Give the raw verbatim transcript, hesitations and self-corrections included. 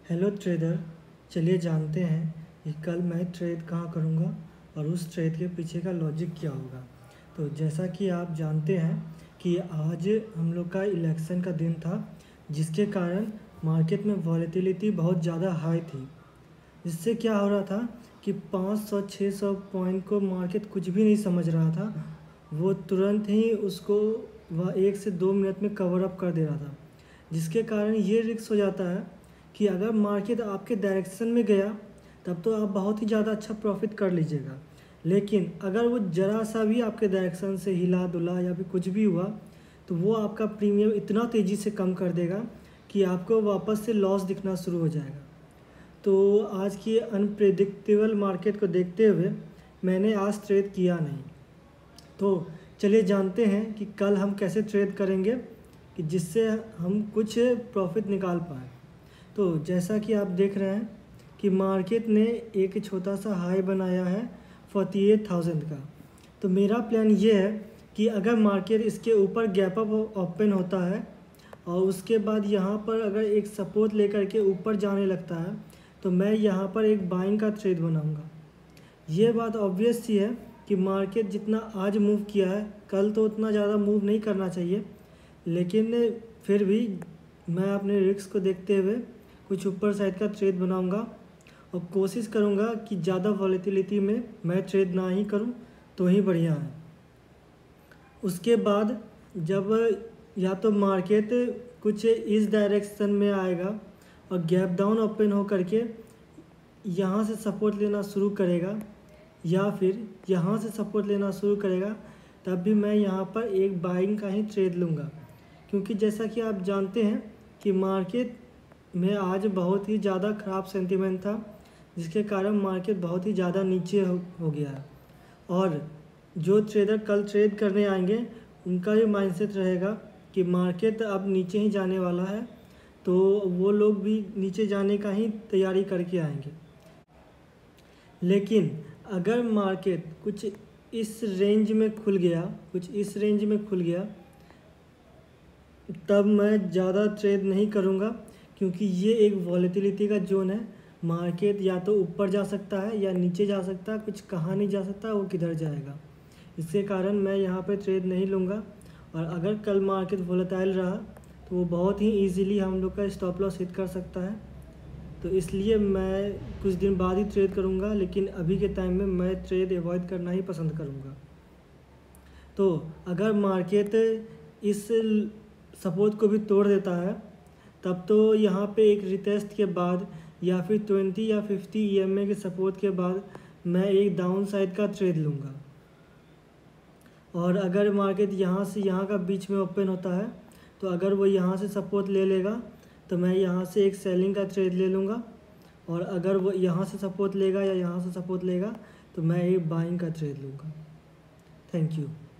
Hello trader, चलिए जानते हैं कि कल मैं ट्रेड कहाँ करूँगा और उस ट्रेड के पीछे का लॉजिक क्या होगा। तो जैसा कि आप जानते हैं कि आज हम लोग का इलेक्शन का दिन था, जिसके कारण मार्केट में वॉलेटिलिटी बहुत ज़्यादा हाई थी। जिससे क्या हो रहा था कि पाँच सौ छह सौ पॉइंट को मार्केट कुछ भी नहीं समझ रहा था, वो तुरंत ही उसको वह एक से दो मिनट में कवर अप कर दे रहा था। जिसके कारण ये रिस्क हो जाता है कि अगर मार्केट आपके डायरेक्शन में गया तब तो आप बहुत ही ज़्यादा अच्छा प्रॉफिट कर लीजिएगा, लेकिन अगर वो ज़रा सा भी आपके डायरेक्शन से हिला डुला या फिर कुछ भी हुआ तो वो आपका प्रीमियम इतना तेज़ी से कम कर देगा कि आपको वापस से लॉस दिखना शुरू हो जाएगा। तो आज की अनप्रेडिक्टेबल मार्केट को देखते हुए मैंने आज ट्रेड किया नहीं। तो चलिए जानते हैं कि कल हम कैसे ट्रेड करेंगे कि जिससे हम कुछ प्रॉफिट निकाल पाएँ। तो जैसा कि आप देख रहे हैं कि मार्केट ने एक छोटा सा हाई बनाया है फोर्टी एट थाउजेंड का। तो मेरा प्लान ये है कि अगर मार्केट इसके ऊपर गैप अप ओपन होता है और उसके बाद यहाँ पर अगर एक सपोर्ट लेकर के ऊपर जाने लगता है तो मैं यहाँ पर एक बाइंग का ट्रेड बनाऊँगा। ये बात ऑब्वियस सी है कि मार्केट जितना आज मूव किया है कल तो उतना ज़्यादा मूव नहीं करना चाहिए, लेकिन फिर भी मैं अपने रिस्क को देखते हुए कुछ ऊपर साइड का ट्रेड बनाऊंगा और कोशिश करूंगा कि ज़्यादा वॉलेटिलिटी में मैं ट्रेड ना ही करूं तो ही बढ़िया है। उसके बाद जब या तो मार्केट कुछ इस डायरेक्शन में आएगा और गैप डाउन ओपन हो करके यहाँ से सपोर्ट लेना शुरू करेगा या फिर यहाँ से सपोर्ट लेना शुरू करेगा, तब भी मैं यहाँ पर एक बाइंग का ही ट्रेड लूँगा। क्योंकि जैसा कि आप जानते हैं कि मार्केट में आज बहुत ही ज़्यादा ख़राब सेंटीमेंट था, जिसके कारण मार्केट बहुत ही ज़्यादा नीचे हो, हो गया है। और जो ट्रेडर कल ट्रेड करने आएंगे उनका भी माइंडसेट रहेगा कि मार्केट अब नीचे ही जाने वाला है, तो वो लोग भी नीचे जाने का ही तैयारी करके आएंगे। लेकिन अगर मार्केट कुछ इस रेंज में खुल गया कुछ इस रेंज में खुल गया तब मैं ज़्यादा ट्रेड नहीं करूँगा, क्योंकि ये एक वॉलेटिलिटी का जोन है। मार्केट या तो ऊपर जा सकता है या नीचे जा सकता है, कुछ कहाँ नहीं जा सकता, वो किधर जाएगा। इसके कारण मैं यहाँ पे ट्रेड नहीं लूँगा। और अगर कल मार्केट वोलेटाइल रहा तो वो बहुत ही इजीली हम लोग का स्टॉप लॉस हिट कर सकता है। तो इसलिए मैं कुछ दिन बाद ही ट्रेड करूँगा, लेकिन अभी के टाइम में मैं ट्रेड अवॉइड करना ही पसंद करूँगा। तो अगर मार्केट इस सपोर्ट को भी तोड़ देता है तब तो यहाँ पे एक रिटेस्ट के बाद या फिर ट्वेंटी या फिफ्टी ई एम ए के सपोर्ट के बाद मैं एक डाउन साइड का ट्रेड लूँगा। और अगर मार्केट यहाँ से यहाँ का बीच में ओपन होता है तो अगर वो यहाँ से सपोर्ट ले लेगा तो मैं यहाँ से एक सेलिंग का ट्रेड ले लूँगा। और अगर वो यहाँ से सपोर्ट लेगा या यहाँ से सपोर्ट लेगा तो मैं एक बाइंग का ट्रेड लूँगा। Thank you.